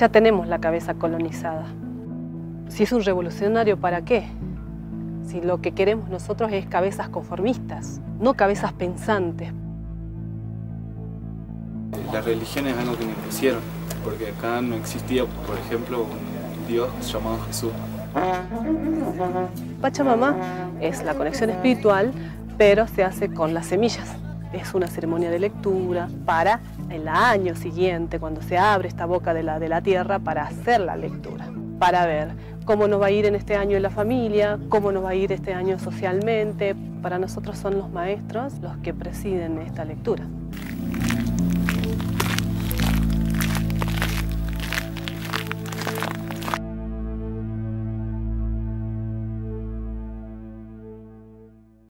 Ya tenemos la cabeza colonizada. Si es un revolucionario, ¿para qué? Si lo que queremos nosotros es cabezas conformistas, no cabezas pensantes. La religión es algo que me impusieron, porque acá no existía, por ejemplo, un Dios llamado Jesús. Pachamama es la conexión espiritual, pero se hace con las semillas. Es una ceremonia de lectura para el año siguiente, cuando se abre esta boca de la tierra, para hacer la lectura, para ver cómo nos va a ir en este año en la familia, cómo nos va a ir este año socialmente. Para nosotros son los maestros los que presiden esta lectura.